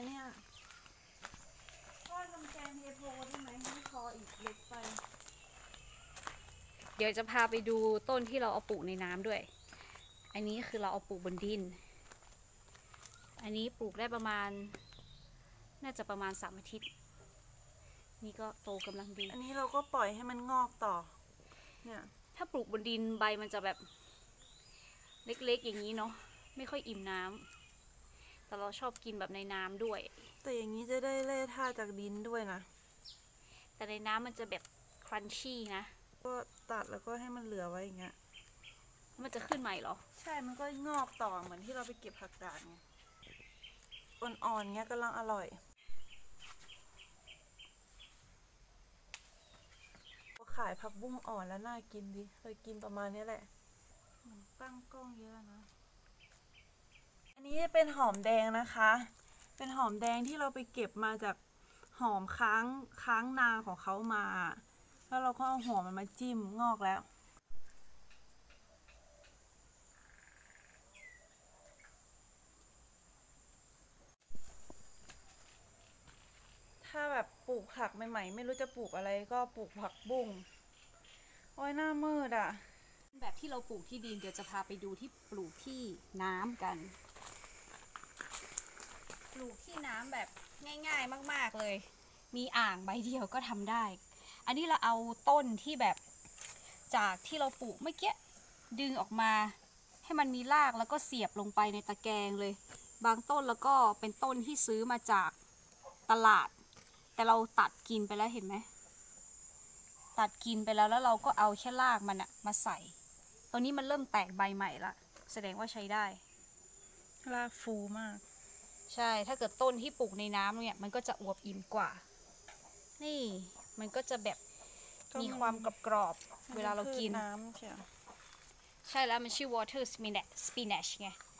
เนี่ยก้อนลำแกงเทโพได้ไหมไม่พออีกเล็กไปเดี๋ยวจะพาไปดูต้นที่เราเอาปลูกในน้ำด้วยอันนี้คือเราเอาปลูกบนดินอันนี้ปลูกได้ประมาณน่าจะประมาณ3 อาทิตย์นี่ก็โตกำลังดีอันนี้เราก็ปล่อยให้มันงอกต่อเนี่ยถ้าปลูกบนดินใบมันจะแบบเล็กๆอย่างนี้เนาะไม่ค่อยอิ่มน้ำแต่เราชอบกินแบบในน้ำด้วยแต่อย่างนี้จะได้แร่ธาตุจากดินด้วยนะแต่ในน้ำมันจะแบบครันชี่นะก็ตัดแล้วก็ให้มันเหลือไว้อย่างเงี้ยมันจะขึ้นใหม่เหรอใช่มันก็งอกต่อเหมือนที่เราไปเก็บผักกาดไงอ่อนๆเงี้ยกำลังอร่อยขายผักบุ้งอ่อนแล้วน่ากินดิเคยกินประมาณนี้แหละตั้งกล้องเยอะนะอันนี้เป็นหอมแดงนะคะเป็นหอมแดงที่เราไปเก็บมาจากหอมค้างนาของเขามาแล้วเราก็เอาหอมมันมาจิ้มงอกแล้วถ้าแบบปลูกผักใหม่ๆไม่รู้จะปลูกอะไรก็ปลูกผักบุ้งโอ้ยหน้ามืดอ่ะแบบที่เราปลูกที่ดินเดี๋ยวจะพาไปดูที่ปลูกที่น้ำกันปลูกที่น้ำแบบง่ายๆมากๆเลยมีอ่างใบเดียวก็ทำได้อันนี้เราเอาต้นที่แบบจากที่เราปลูกเมื่อกี้ดึงออกมาให้มันมีรากแล้วก็เสียบลงไปในตะแกรงเลยบางต้นแล้วก็เป็นต้นที่ซื้อมาจากตลาดแต่เราตัดกินไปแล้วเห็นไหมตัดกินไปแล้วเราก็เอาแค่รากมันอะมาใส่ตอนนี้มันเริ่มแตกใบใหม่ละแสดงว่าใช้ได้รากฟูมากใช่ถ้าเกิดต้นที่ปลูกในน้ำเนี่ยมันก็จะอวบอิ่มกว่านี่มันก็จะแบบมีความกรอบๆเวลาเรากินน้ำใช่ใช่แล้วมันชื่อ water spinach ไง